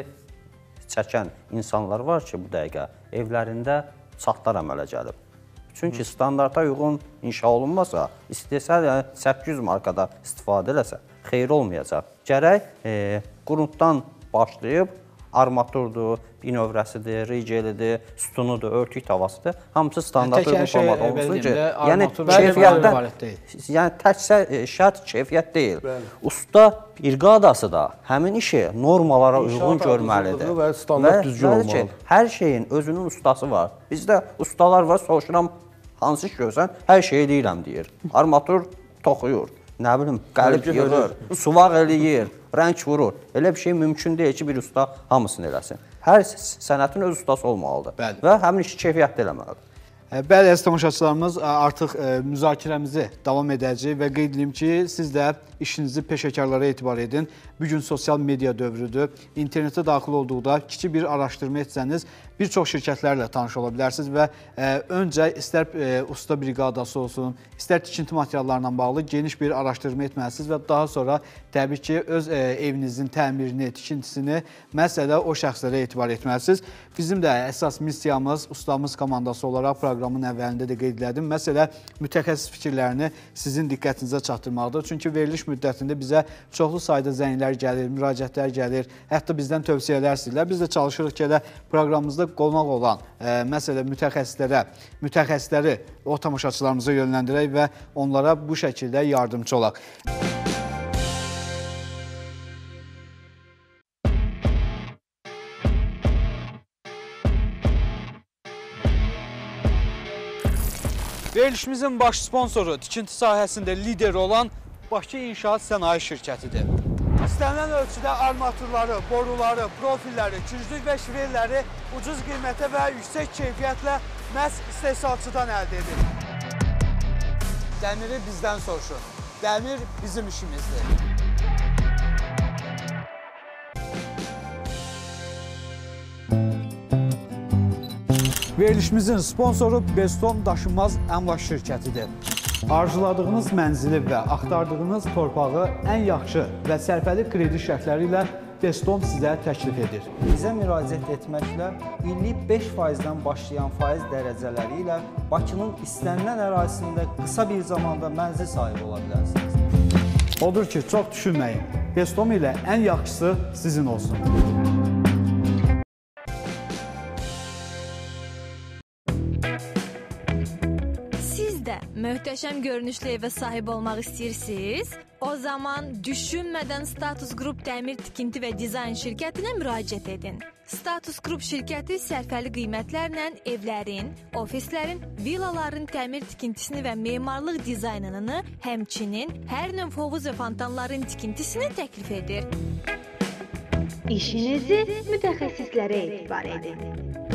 çəkən insanlar var ki, bu dəqiqə evlərində çatlar əmələ gəlib. Çünki standarta uyğun inşa olunmasa, istəsə yəni səkkiz yüz markada istifadə eləsə, xeyir olmayacaq. Gərək e, qruntdan başlayıb armaturdur, binövrəsidir, rigelidir, sütunudur, örtük tavasıdır. Hamısı standarta uyğun formada olunsun ki, yəni keyfiyyətdən, yəni təkcə şərt keyfiyyət deyil. Bəli. Usta briqadası da həmin işi normalara uyğun görməlidir. Və standart düzgün olmalıdır. Hər şeyin özünün ustası var. Bizdə ustalar var, soruşuram, hansı iş görsən, hər şeyi deyirəm deyir. Armatur toxuyur, nə bilim, qəlib yığır, suvaq eləyir, rəng vurur. Elə bir şey mümkün deyil ki, bir usta hamısını eləsin. Hər sənətin öz ustası olmalıdır. Bəli. Və həmin işi keyfiyyətli eləməlidir. Bəli, əziz tamaşaçılarımız, artıq müzakirəmizi davam edəcəyik və qeyd edeyim ki, siz də işinizi peşəkarlara etibar edin. Bugün sosial media dövrüdür. İnternetə daxil olduqda kiçik bir araşdırma etsəniz, bir çox şirkətlərlə tanış ola bilərsiniz və öncə istər usta briqadası olsun, istər tikinti materiallarla bağlı geniş bir araşdırma etməlisiniz və daha sonra təbii ki, öz evinizin təmirini, tikintisini məsələ o şəxslərə etibar etməlisiniz. Bizim də əsas missiyamız, ustamız komandası olaraq proqramın əvvəlində də qeyd elədim. Məsələ mütəxəssis fikirlərini sizin diqqətinizə çatdırmaqdır. Çünki veriliş müddətində bizə çoxlu sayda zənglər gəlir, müraciətlər gəlir, hətta bizdən tövsiyələr istəyirlər. Biz də çalışırıq ki, elə proqramımızda qonaq olan ə, məsələ mütəxəssislərə, mütəxəssisləri o tamaşaçılarımıza yönləndirək və onlara bu şəkildə yardımcı olaq. Verilişimizin baş sponsoru tikinti sahəsində lider olan Bakı İnşaat Sənaye Şirkətidir. İstənilən ölçüdə armaturları, boruları, profilləri, güclük və şvelləri ucuz qiymətə və yüksək keyfiyyətlə məhz istehsalçıdan əldə edilir. Dəmiri bizdən soruşun. Dəmir bizim işimizdir. Verilişimizin sponsoru Beston Daşınmaz Əmlak Şirkətidir. Arzuladığınız mənzili və axtardığınız torpağı ən yaxşı və sərfəli kredi şərtləri ilə Bestom sizə təklif edir. Bizə müraciət etməklə illik beş faizdən başlayan faiz dərəcələri ilə Bakının istənilən ərazisində qısa bir zamanda mənzil sahibi ola bilərsiniz. Odur ki, çox düşünməyin. Bestom ilə ən yaxşısı sizin olsun. Möhtəşəm görünüşlü evə sahib olmaq istəyirsiniz? O zaman düşünmədən Status Group Təmir Tikinti və Dizayn şirkətinə müraciət edin. Status Group şirkəti sərfəli qiymətlərlə evlərin, ofislərin, villaların təmir tikintisini və memarlıq dizaynını, həmçinin hər növ hovuz və fontanların tikintisini təklif edir. İşinizi mütəxəssislərə etibar edin.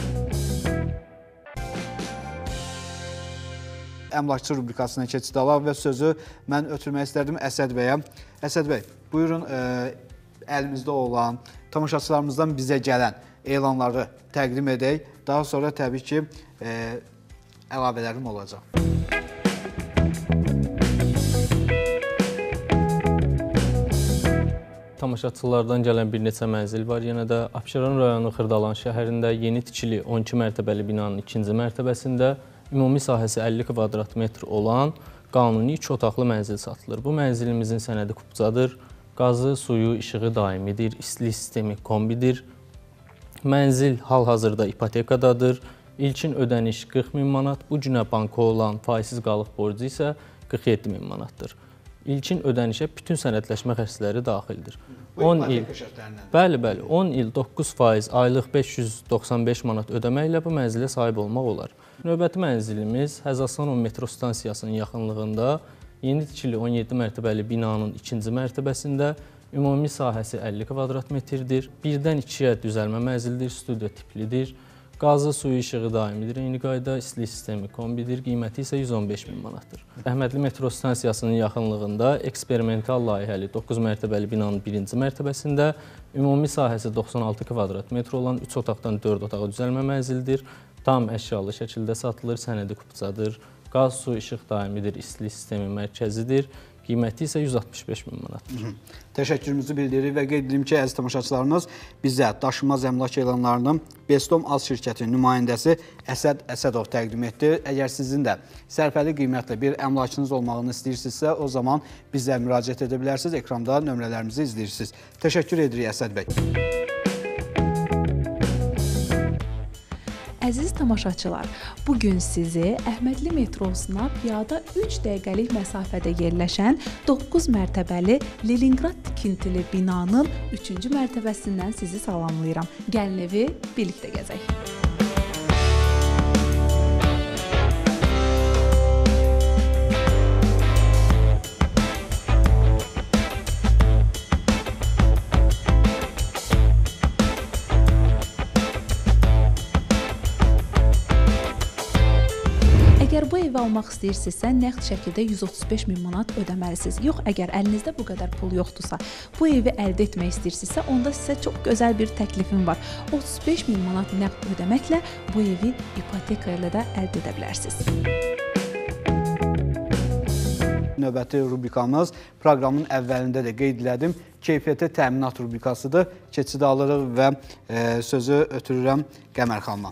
Əmlakçı rubrikasına keçid alaq və sözü mən ötürmək istərdim Əsəd bəyə. Əsəd bəy, buyurun ə, əlimizdə olan, tamaşaçılarımızdan bizə gələn elanları təqdim edək. Daha sonra təbii ki, ə, əlavələrim olacaq. Tamaşaçılardan gələn bir neçə mənzil var. Yenə də Abşeron rayonu Xırdalan şəhərində yeni tikili on iki mərtəbəli binanın ikinci mərtəbəsində ümumi sahəsi əlli kvadrat metr olan qanuni iki otaqlı mənzil satılır. Bu mənzilimizin sənədi kupcadır. Qazı, suyu, işığı daimidir, istilik sistemi kombidir. Mənzil hal-hazırda ipotekadadır. İlkin ödəniş qırx min manat, bu günə banka olan faizsiz qalıq borcu isə qırx yeddi min manatdır. İlkin ödənişə bütün sənədləşmə xərcləri daxildir. on il, bəli, bəli, on il doqquz faiz aylıq beş yüz doxsan beş manat ödəməklə bu mənzilə sahib olmaq olar. Növbəti mənzilimiz Həzaslanov metro stansiyasının yaxınlığında yeni tikili on yeddi mərtəbəli binanın ikinci mərtəbəsində ümumi sahəsi əlli kvadrat metrdir. Birdən ikiyə düzəlmə mənzildir, studiyo tiplidir. Qazı, suyu, işığı daimidir, eyni qayda, istilik sistemi kombidir, qiyməti isə yüz on beş min manatdır. Əhmədli metro stansiyasının yaxınlığında eksperimental layihəli doqquz mərtəbəli binanın birinci mərtəbəsində ümumi sahəsi doxsan altı kvadrat metr olan üç otaqdan dörd otağa düzəlmə mənzildir. Tam əşyalı şəkildə satılır, sənədi kupcadır. Qaz, su, işıq daimidir, istilik sistemi mərkəzidir. Qiyməti isə yüz altmış beş min manatdır. Təşəkkürümüzü bildiririk və qeyd edim ki, əziz tamaşaçılarımız bizə daşınmaz əmlak elanlarının Bestom Az şirkətinin nümayəndəsi Əsəd Əsədov təqdim etdi. Əgər sizin də sərfəli qiymətlə bir əmlakınız olmağını istəyirsinizsə, o zaman bizə müraciət edə bilərsiniz. Ekranda nömrələrimizi izləyirsiniz. Təşəkkür edirik Əsəd bəy. Əziz tamaşaçılar, bugün sizi Əhmədli metrosuna piyada üç dəqiqəlik məsafədə yerləşən doqquz mərtəbəli Leningrad tikintili binanın üçüncü mərtəbəsindən sizi salamlayıram. Gəlin evi birlikdə gəzək. Əgər bu evi almaq istəyirsinizsə, nəqd şəkildə yüz otuz beş min manat ödəməlisiniz. Yox, əgər əlinizdə bu qədər pul yoxdursa, bu evi əldə etmək istəyirsinizsə, onda sizə çox gözəl bir təklifim var. otuz beş min manat nəqd ödəməklə bu evi ipoteka ilə də əldə edə bilərsiniz. Növbəti rubrikamız proqramın əvvəlində də qeyd elədim. Keyfiyyətə təminat rubrikasıdır. Keçid alırıq və e, sözü ötürürəm Qəmər xanıma.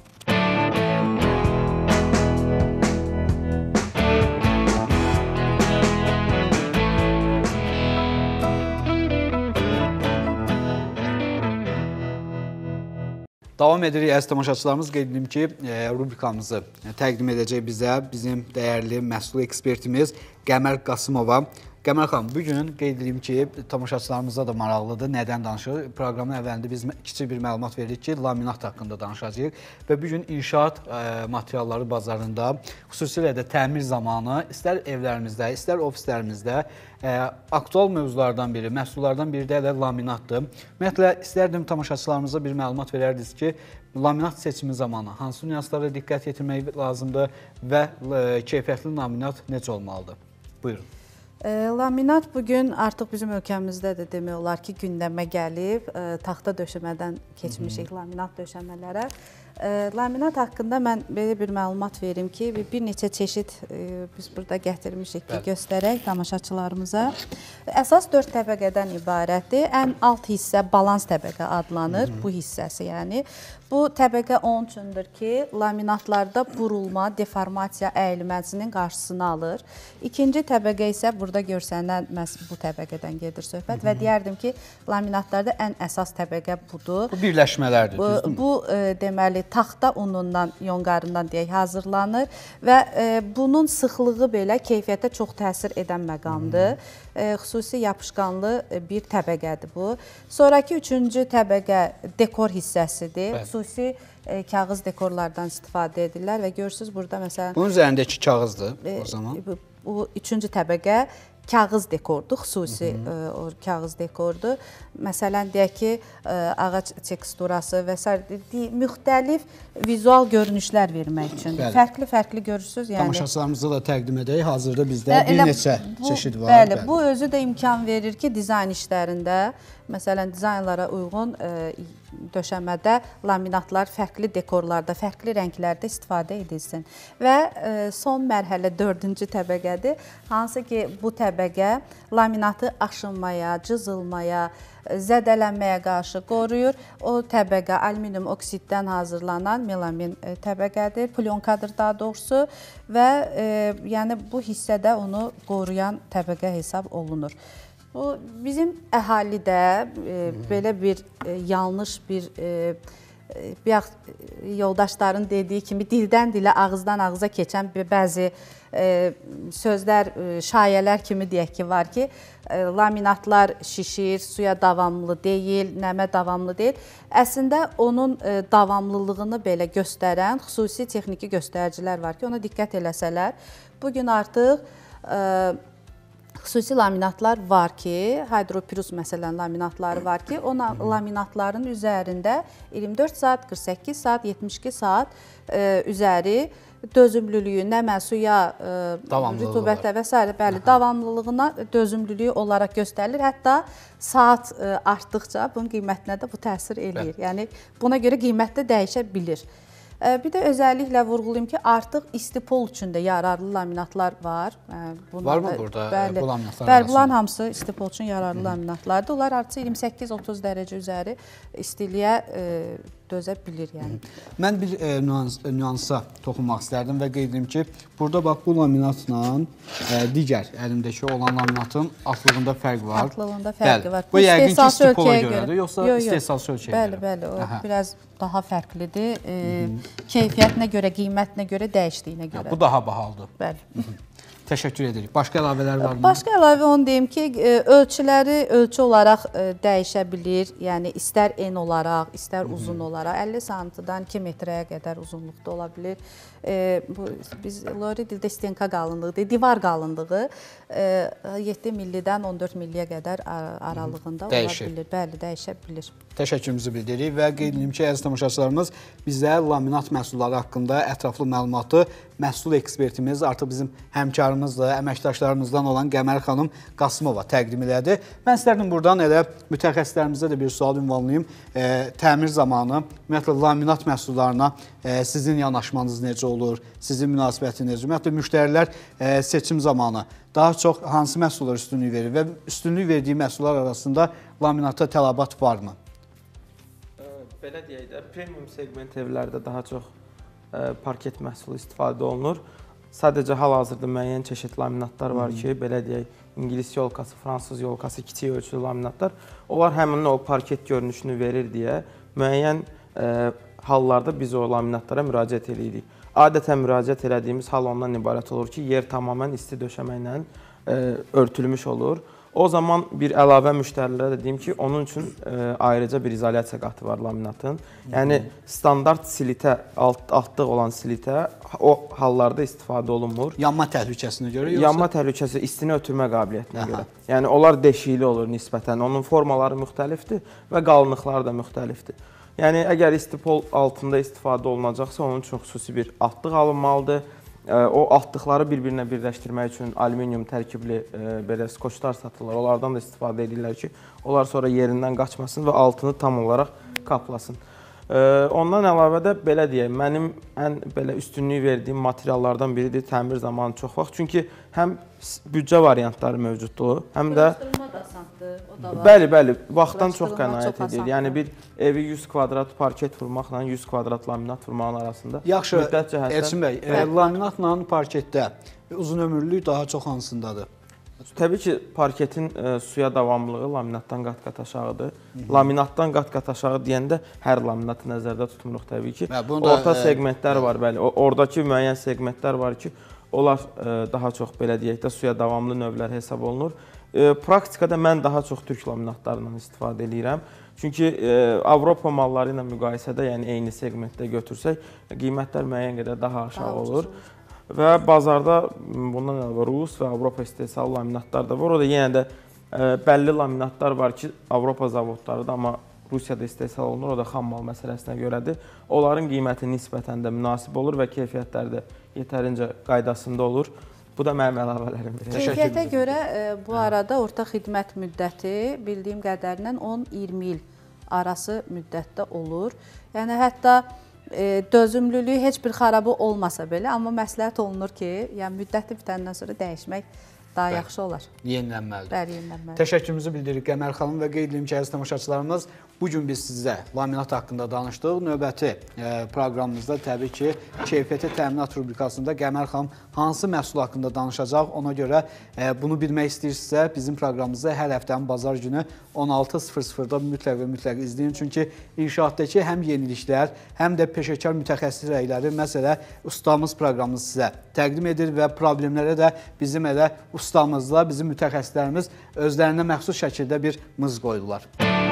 Davam edirik, əziz tamaşaçılarımız. Qeyd edim ki, rubrikamızı təqdim edəcək bizə bizim dəyərli məhsul ekspertimiz Qəmər Qasımova. Qəmər xanım, bugün qeyd edim ki, tamaşaçılarımıza da maraqlıdır. Nədən danışırıq? Proqramın əvvəlində biz kiçik bir məlumat verdik ki, laminat haqqında danışacağıq. Və bugün inşaat materialları bazarında, xüsusilə də təmir zamanı, istər evlərimizdə, istər ofislərimizdə aktual mövzulardan biri, məhsullardan biri də elə laminatdır. Ümumiyyətlə, istərdim tamaşaçılarımıza bir məlumat verərdiniz ki, laminat seçimi zamanı hansı nüanslara diqqət yetirmək lazımdır və keyfiyyətli laminat necə olmalıdır? Buyurun. E, laminat bugün artıq bizim ölkəmizdə də demək olar ki, gündəmə gəlib, e, taxta döşəmədən keçmişik laminat döşəmələrə. Laminat haqqında mən belə bir məlumat verim ki, bir neçə çeşid biz burada gətirmişik ki, göstərək tamaşaçılarımıza. Əsas dörd təbəqədən ibarətdir. Ən alt hissə balans təbəqə adlanır, bu hissəsi yəni. Bu təbəqə onun üçündür ki, laminatlarda burulma, deformasiya, əyilməsinin qarşısını alır. İkinci təbəqə isə burada görsənən məhz bu təbəqədən gedir söhbət və deyərdim ki, laminatlarda ən əsas təbəqə budur. Bu birləşmələrdir, düzdürmü? Bu, deməli, taxta unundan, yonqarından deyək, hazırlanır və bunun sıxlığı belə keyfiyyətə çox təsir edən məqamdır. Xüsusi yapışqanlı bir təbəqədir bu. Sonraki üçüncü təbəqə dekor hissəsidir. Xüsusi kağız dekorlardan istifadə edirlər və görürsünüz burada məsələn... Bunun üzərindəki kağızdır o zaman. Bu üçüncü təbəqə kağız dekordur, xüsusi o, kağız dekordur. Məsələn, deyək ki, ağac teksturası və s. müxtəlif vizual görünüşlər vermək üçün. Fərqli-fərqli görürsünüz. Yəni, tamaşaçılarımıza da təqdim edək. Hazırda bizdə bir neçə bu, çeşid var. Bəli, bəli, bu özü də imkan verir ki, dizayn işlərində, məsələn, dizaynlara uyğun e, döşəmədə laminatlar fərqli dekorlarda, fərqli rənglərdə istifadə edilsin. Və e, son mərhələ dördüncü təbəqədir. Hansı ki, bu təbəqə laminatı aşınmaya, cızılmaya, zədələnməyə qarşı qoruyur. O təbəqə alüminium oksiddən hazırlanan melamin təbəqədir, plyonkadır daha doğrusu və e, yəni bu hissədə onu qoruyan təbəqə hesab olunur. Bu bizim əhalidə e, belə bir e, yanlış bir e, bir yoldaşların dediyi kimi dildən dilə, ağızdan ağıza keçən bəzi e, sözlər, e, şayələr kimi deyək ki, var ki, e, laminatlar şişir, suya davamlı deyil, nəmə davamlı deyil. Əslində onun e, davamlılığını belə göstərən xüsusi texniki göstəricilər var ki, ona diqqət eləsələr, bugün artıq e, xüsusi laminatlar var ki, hidropirus məsələn laminatları var ki, o laminatların üzərində iyirmi dörd saat, qırx səkkiz saat, yetmiş iki saat e, üzəri dözümlülüyü, nəmə, suya, e, rütubətə və s. bəli, davamlılığına dözümlülüyü olaraq göstərilir. Hətta saat e, artdıqca bunun qiymətinə də bu təsir eləyir. Yəni, buna görə qiymət də dəyişə bilir. Bir də özəlliklə vurğulayım ki, artıq istipol üçün də yararlı laminatlar var. Bunlar var mı burada bəli, bu laminatlar? Bəli, bunların hamısı istipol üçün yararlı laminatlardır. Onlar artıq iyirmi səkkiz otuz dərəcə üzəri istiliyə e, dözə bilir. Yəni. Mən bir e, nüans, nüansa toxunmaq istərdim və qeyd edim ki, burada bax bu laminatla e, digər əlimdəki olan laminatın altlığında fərq var. Altlığında fərqi var. Bu yəqin ki, istipola görədir, yoxsa istehsalçı ölçəyə görə? Bəli, bəli, o Aha. biraz daha fərqlidir. E, keyfiyyətinə görə, qiymətinə görə, dəyişdiyinə görə. Ya, bu daha bahalıdır. Bəli. Təşəkkür edirik. Başqa əlavələr var mı? Başqa əlavə onu deyim ki, ölçüləri ölçü olaraq dəyişə bilir. Yəni, istər en olaraq, istər uzun olaraq. əlli santimetrdən iki metrəyə qədər uzunluqda ola bilir. E, bu, biz Lori dildə stenka qalınlığı deyil, divar qalınlığı e, yeddi millidən on dörd milliyə qədər aralığında dəyişir. Ola bilir. Bəli, dəyişə bilir. Təşəkkürümüzü bildiririk və qeyd edim ki, əziz tamaşaçılarımız bizə laminat məhsulları haqqında ətraflı məlumatı məhsul ekspertimiz, artıq bizim həmkarımızla, əməkdaşlarımızdan olan Qəmər xanım Qasımova təqdim elədi. Mən istərdim buradan elə mütəxəssislərimizə də bir sual ünvanlayım. E, təmir zamanı ümumiyyətlə laminat məhsullarına e, sizin yanaşmanız necə olur, sizin münasibətiniz, ümumiyyətlə müştərilər e, seçim zamanı daha çox hansı məhsullar üstünlük verir və üstünlük verdiyi məhsullar arasında laminata tələbat varmı? Belə deyək də, premium segment evlərdə daha çox ə, parket məhsulu istifadə olunur. Sadəcə hal-hazırda müəyyən çeşid laminatlar var ki, hmm. belə deyək, İngilis yolkası, Fransız yolkası, kiçik ölçülü laminatlar. Onlar həmin o parket görünüşünü verir deyə müəyyən ə, hallarda biz o laminatlara müraciət edirik. Adətən müraciət elədiyimiz hal ondan ibarət olur ki, yer tamamilə isti döşəməklə ə, örtülmüş olur. O zaman bir əlavə müştərilərə də deyim ki, onun üçün e, ayrıca bir izolyasiya qatı var laminatın. Yəni, standart silitə, alt, altlıq olan silitə o hallarda istifadə olunmur. Yanma təhlükəsinə görə yoxsa? Yanma təhlükəsi istini ötürmə qabiliyyətinə Aha. görə. Yəni, onlar deşikli olur nisbətən. Onun formaları müxtəlifdir və qalınlıqları da müxtəlifdir. Yəni, əgər istipol altında istifadə olunacaqsa, onun üçün xüsusi bir altlıq alınmalıdır. O altlıqları bir-birinə birləşdirmək üçün alüminium tərkibli e, belə skoçlar satılır. Onlardan da istifadə edirlər ki, onlar sonra yerindən qaçmasın və altını tam olaraq qaplasın. Ondan əlavə də belə deyək, mənim ən belə üstünlük verdiyim materiallardan biridir təmir zamanı çox vaxt. Çünki həm büdcə variantları mövcuddur, həm də Quraşdırma da asandır, o da var. Bəli, bəli, vaxtdan çox qənaət edir. Yəni bir evi yüz kvadrat parket vurmaqla yüz kvadrat laminat vurmağın arasında Yaxşı, müddət cəhətdən Elçin bəy, e, laminatla parketdə uzun ömürlülük daha çox hansındadır? Təbii ki, parketin e, suya davamlılığı laminatdan qat-qat aşağıdır. Hı -hı. Laminatdan qat-qat aşağı deyəndə hər laminatı nəzərdə tutmuruq təbii ki. Hə, da, Orta e, segmentlər var, bəli. O, oradakı müəyyən segmentlər var ki, onlar e, daha çox belə deyək də suya davamlı növlər hesab olunur. E, praktikada mən daha çox türk laminatlarından istifadə edirəm. Çünki e, Avropa malları ilə müqayisədə, yəni eyni segmentdə götürsək, qiymətlər müəyyən qədər daha aşağı daha olur. Və bazarda bundan əlavə Rus və Avropa istehsalı laminatlar da var. O da yenə də e, bəlli laminatlar var ki, Avropa zavodlarıdır, amma Rusiyada istehsal olunur. O da xam mal məsələsinə görədir. Onların qiyməti nisbətən də münasib olur və keyfiyyətləri də yetərincə qaydasında olur. Bu da mənim əlavələrim. Keyfiyyətə görə e, bu arada orta xidmət müddəti bildiyim qədərilə on iyirmi il arası müddətdə olur. Yəni hətta E, dözümlülüyü heç bir xarabı olmasa belə, amma məsləhət olunur ki, yəni müddəti bitəndən sonra dəyişmək daha Bəli. yaxşı olar. Yenilənməlidir. Bəli, yenilənməlidir. Təşəkkürümüzü bildiririk Qəmər xanım və qeyd edim ki, əziz tamaşaçılarımız, bugün biz sizə laminat haqqında danışdıq. Növbəti e, proqramımızda təbii ki, keyfiyyəti təminat rubrikasında Qəmər xanım hansı məhsul haqqında danışacaq. Ona görə e, bunu bilmək istəyirsinizsə, bizim proqramımızı hər həftənin bazar günü on altı sıfır sıfırda mütləq və mütləq izləyin. Çünki inşaatdakı həm yeniliklər, həm də peşəkar mütəxəssis rəyləri, məsələ ustamız proqramımız sizə təqdim edir və problemlərə də bizim elə ustamızla, bizim mütəxəssislərimiz özlərinə məxsus şəkildə bir mız qoydular.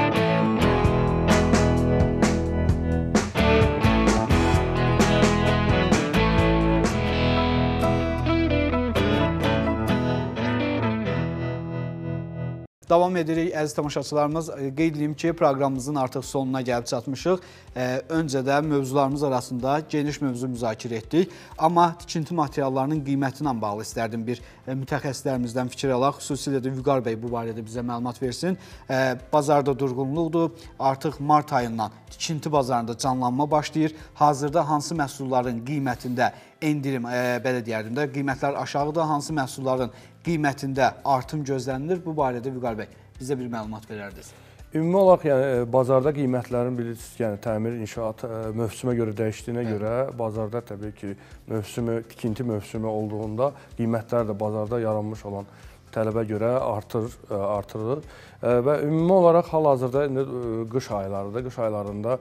Davam edirik, əziz tamaşaçılarımız. Qeyd edeyim ki, proqramımızın artıq sonuna gəlib çatmışıq. Öncədə mövzularımız arasında geniş mövzu müzakirə etdik. Amma tikinti materiallarının qiyməti ilə bağlı istərdim bir mütəxəssislərimizdən fikir alaq. Xüsusilə də Vüqar bəy bu barədə bizə məlumat versin. Bazarda durğunluqdur. Artıq mart ayından tikinti bazarında canlanma başlayır. Hazırda hansı məhsulların qiymətində endirim, belə deyərdim də, qiymətlər aşağıda, hansı məhsulların qiymətində artım gözlənilir? Bu barədə Vüqar bəy bizə bir məlumat verərdiniz. Ümumi olaraq yəni bazarda qiymətlərin bilirsiniz, yəni təmir, inşaat mövsümə görə dəyişdiyinə Hə. görə bazarda təbii ki, mövsümü, tikinti mövsümü olduğunda qiymətlər də bazarda yaranmış olan tələbə görə artır, artırılır və ümumi olaraq hal-hazırda indi qış aylarıdır. Qış aylarında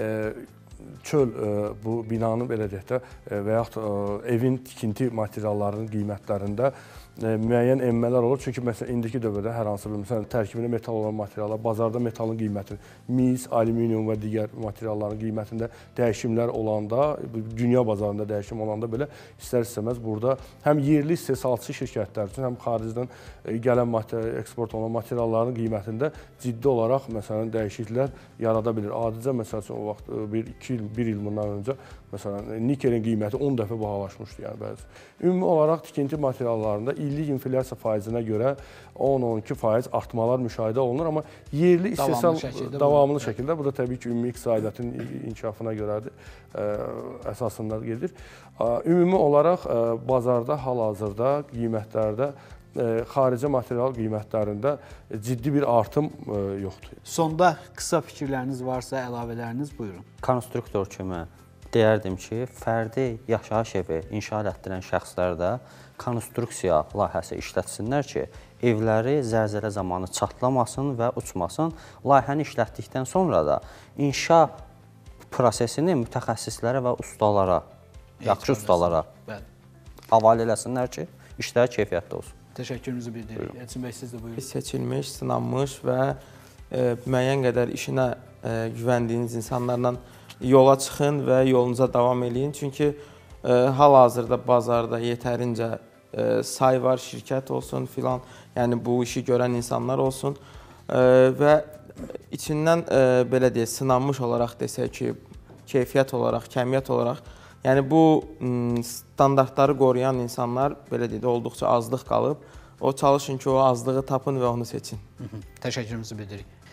çöl bu binanın belə deyək də və yaxud evin tikinti materiallarının qiymətlərində müəyyən enmələr olur. Çünki məsələn indiki dövrdə hər hansı bir məsələn tərkibində metal olan materiallar, bazarda metalın qiyməti, mis, alüminium və digər materialların qiymətində dəyişimlər olanda, dünya bazarında dəyişim olanda belə istər-istəməz burada həm yerli istehsalçı şirkətlər üçün, həm xaricdən gələn material, eksport olunan materialların qiymətində ciddi olaraq məsələn dəyişikliklər yarada bilir. Adicə məsəl üçün o vaxt bir iki il, bir il bundan öncə məsələn nikelin qiyməti on dəfə bahalaşmışdı yəni bəzi. Ümumi olaraq tikinti materiallarında illik inflyasiya faizinə görə on on iki faiz artmalar müşahidə olunur, amma yerli istehsal davamlı şəkildə, bu da təbii ki, ümumi iqtisadiyyatın inkişafına görədir, əsasında gedir. Ümumi olaraq bazarda hal-hazırda qiymətlərdə xarici material qiymətlərində ciddi bir artım yoxdur. Sonda qısa fikirləriniz varsa, əlavələriniz buyurun. Konstruktor kimi deyərdim ki, fərdi yaşayış evi inşa etdirən şəxslər də konstruksiya layihəsi işlətsinlər ki, evləri zəlzələ zamanı çatlamasın və uçmasın. Layihəni işlətdikdən sonra da inşa prosesini mütəxəssislərə və ustalara, yaxşı ustalara havale eləsinlər ki, işlər keyfiyyətli olsun. Təşəkkürümüzü bildiririk. Elçin bəy, siz də buyurun. Seçilmiş, sınanmış və e, müəyyən qədər işinə e, güvəndiyiniz insanlarla yola çıxın və yolunuza davam eləyin. Çünki e, hal-hazırda bazarda yetərincə e, say var, şirkət olsun filan, yəni bu işi görən insanlar olsun e, və içindən e, belə deyək, sınanmış olaraq desək ki, keyfiyyət olaraq, kəmiyyət olaraq, yəni bu standartları qoruyan insanlar belə deyək, olduqca azlıq qalıb. O çalışın ki, o azlığı tapın və onu seçin. Təşəkkürümüzü bildiririk.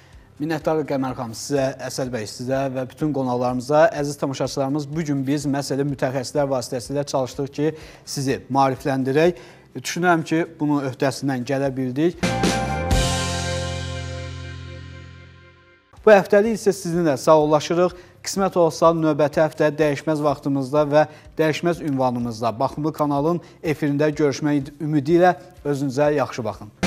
Minnətdarıq Qəmər xanım sizə, Əsəd bəy sizə və bütün qonaqlarımıza. Əziz tamaşaçılarımız, bugün biz məsələ mütəxəssislər vasitəsilə çalışdıq ki, sizi maarifləndirək. Düşünürəm ki, bunun öhdəsindən gələ bildik. Bu həftəlik isə sizinlə sağollaşırıq. Qismət olsa növbəti həftə dəyişməz vaxtımızda və dəyişməz ünvanımızda Baxımlı kanalın efirində görüşmək ümidi ilə özünüzə yaxşı baxın.